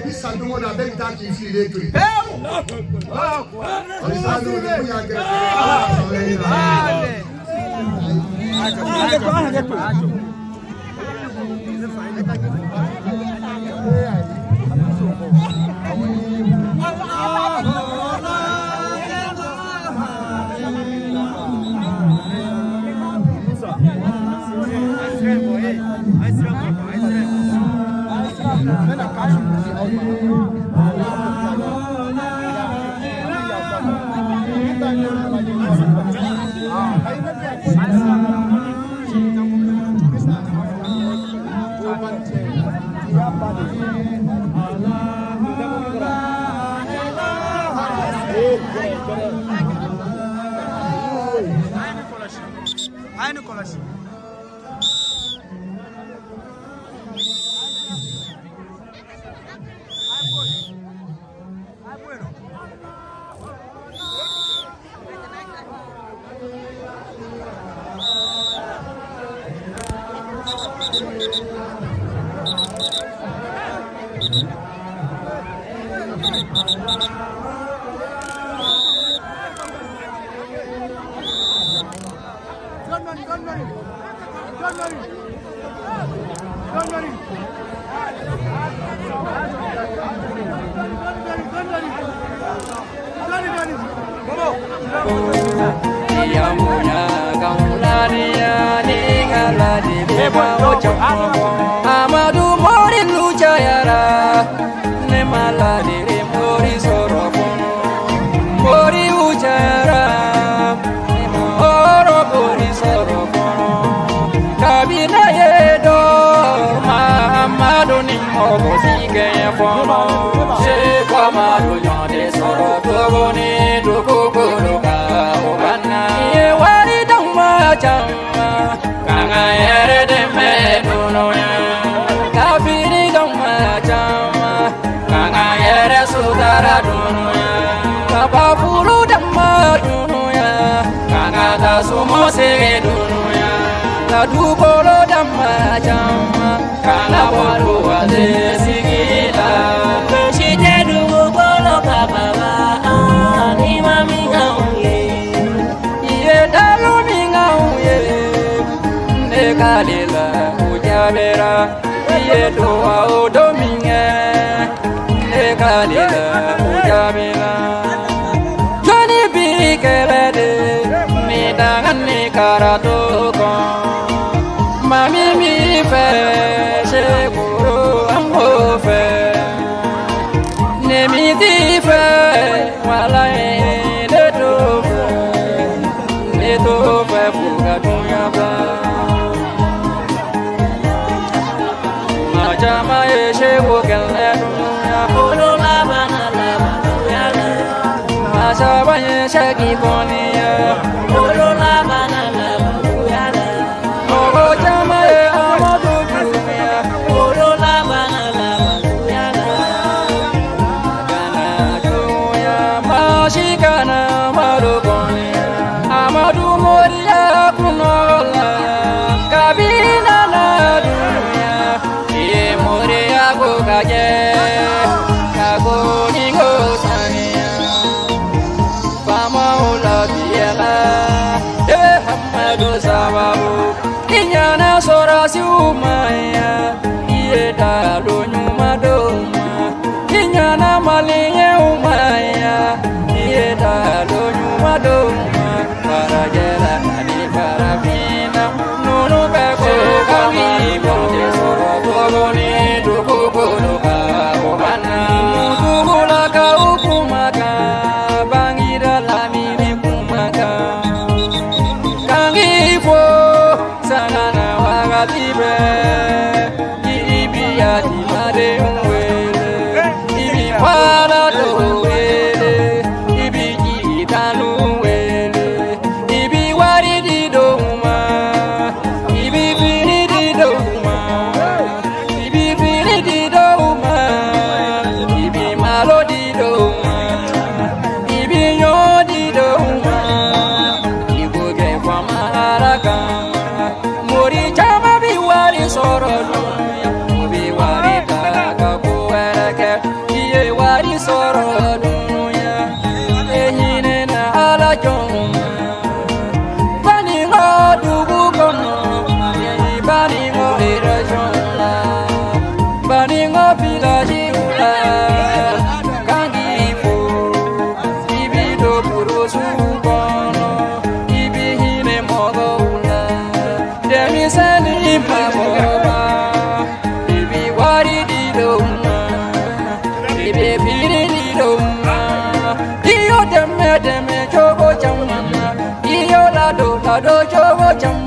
bisandumo na be ta ki fi le to. Amadu mori lujayara ne malade mori sorofono mori ujayara ne moro mori sorofono kabina yedo Amadu ni mogo sige fono se kamadu nyode sorofono ni dukukuru ka obana ye wari dama jama kanga yere de meduno ya kafiri dama jama kanga yere sudara duno ya kabafuru dama duno ya kanga tasumo sege duno ya kadukolo dama jama kanga walu wale sigila shite dukolo kababa ni mami ngauye ye dalu mi ngauye Kalila ujabera yedo wa dominge kalila ujabera jani bi kelede mi dangan ni karato ko mami mi fe se kuro ambo fe ne mi ti fe wala de to fe buka dunya ba Jama eshe wogele ya polo la bana ya la Asaba eshe kiboni ya polo la bana ya la Ogo jama e amadu ya polo la bana ya la Kana juya mashikana marugoni amadu moriya kunola kabina na kaje kago ningo sania fama ula biela chăm